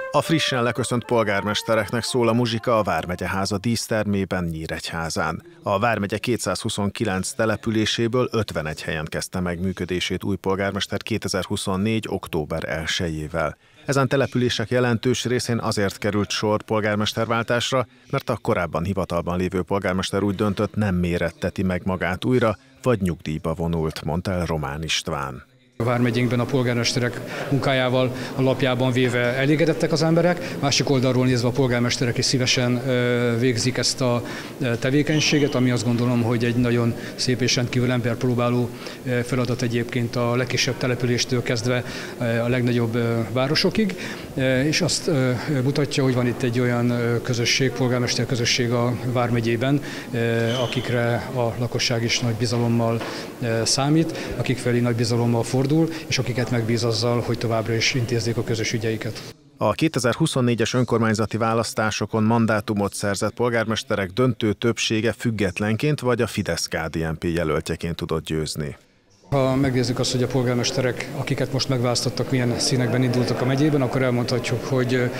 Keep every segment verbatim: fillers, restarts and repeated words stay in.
A frissen leköszönt polgármestereknek szól a muzsika a Vármegye Háza dísztermében Nyíregyházán. A Vármegye kétszázhuszonkilenc településéből ötvenegy helyen kezdte meg működését új polgármester kétezer-huszonnégy. október elsejével. Ezen települések jelentős részén azért került sor polgármesterváltásra, mert a korábban hivatalban lévő polgármester úgy döntött, nem méretteti meg magát újra, vagy nyugdíjba vonult, mondta el Román István. A vármegyénkben a polgármesterek munkájával alapjában véve elégedettek az emberek, másik oldalról nézve a polgármesterek is szívesen végzik ezt a tevékenységet, ami azt gondolom, hogy egy nagyon szép és rendkívül emberpróbáló feladat egyébként a legkisebb településtől kezdve a legnagyobb városokig, és azt mutatja, hogy van itt egy olyan közösség, polgármester közösség a Vármegyében, akikre a lakosság is nagy bizalommal számít, akik felé nagy bizalommal fordul, és akiket megbíz azzal, hogy továbbra is intézzék a közös ügyeiket. A kétezer-huszonnégyes önkormányzati választásokon mandátumot szerzett polgármesterek döntő többsége függetlenként vagy a Fidesz-ká dé en pé jelöltjeként tudott győzni. Ha megnézzük azt, hogy a polgármesterek, akiket most megválasztottak, milyen színekben indultak a megyében, akkor elmondhatjuk, hogy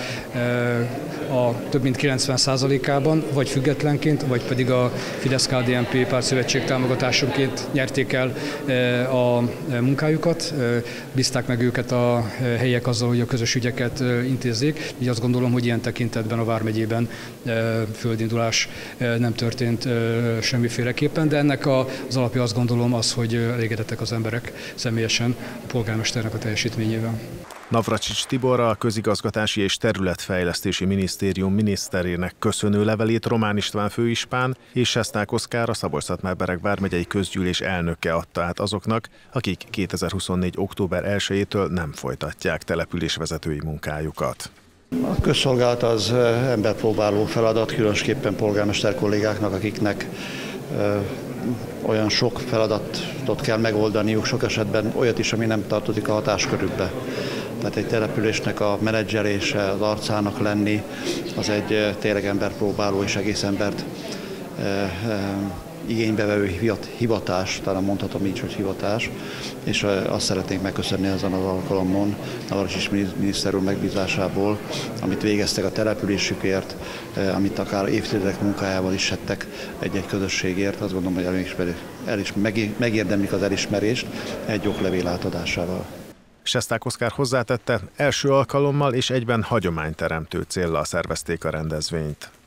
a több mint kilencven százalékában vagy függetlenként, vagy pedig a Fidesz-ká dé en pé pártszövetség támogatásonként nyerték el a munkájukat, bízták meg őket a helyiek azzal, hogy a közös ügyeket intézzék. Így azt gondolom, hogy ilyen tekintetben a Vármegyében földindulás nem történt semmiféleképpen, de ennek az alapja azt gondolom az, hogy elégedettek az emberek személyesen a polgármesternek a teljesítményével. Navracsics Tibor a Közigazgatási és Területfejlesztési Minisztérium miniszterének köszönő levelét Román István főispán és Sesták Oszkár, a Szabolcs-Szatmár-Bereg vármegyei közgyűlés elnöke adta át azoknak, akik kétezer-huszonnégy. október elsejétől nem folytatják településvezetői munkájukat. A közszolgálat az emberpróbáló feladat, különösképpen polgármester kollégáknak, akiknek olyan sok feladatot kell megoldaniuk, sok esetben olyat is, ami nem tartozik a hatáskörükbe. Tehát egy településnek a menedzselése, az arcának lenni, az egy tényleg emberpróbáló és egész embert e, e, igénybevevő hivatás, talán mondhatom így, hogy hivatás, és azt szeretnénk megköszönni ezen az alkalomon Navracsics miniszter úr megbízásából, amit végeztek a településükért, amit akár évtizedek munkájával is tettek egy-egy közösségért. Azt gondolom, hogy elismer, elis, megérdemlik az elismerést egy oklevél átadásával. Sesták Oszkár hozzátette, első alkalommal és egyben hagyományteremtő céllal szervezték a rendezvényt.